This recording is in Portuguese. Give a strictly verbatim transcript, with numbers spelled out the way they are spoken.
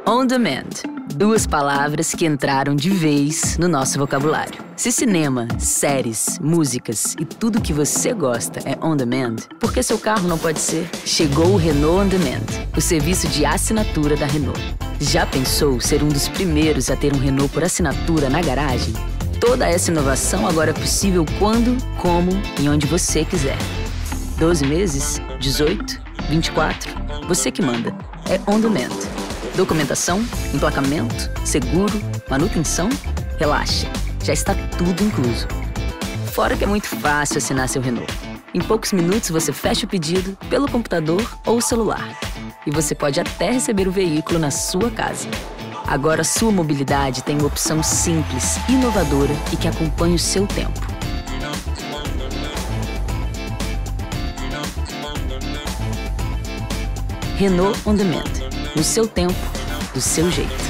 On Demand. Duas palavras que entraram de vez no nosso vocabulário. Se cinema, séries, músicas e tudo que você gosta é on demand, por que seu carro não pode ser? Chegou o Renault On Demand, o serviço de assinatura da Renault. Já pensou ser um dos primeiros a ter um Renault por assinatura na garagem? Toda essa inovação agora é possível quando, como e onde você quiser. doze meses? dezoito? vinte e quatro? Você que manda. É on demand. Documentação, emplacamento, seguro, manutenção? Relaxa, já está tudo incluso. Fora que é muito fácil assinar seu Renault. Em poucos minutos você fecha o pedido pelo computador ou celular. E você pode até receber o veículo na sua casa. Agora sua mobilidade tem uma opção simples, inovadora e que acompanha o seu tempo. Renault On Demand. No seu tempo, do seu jeito.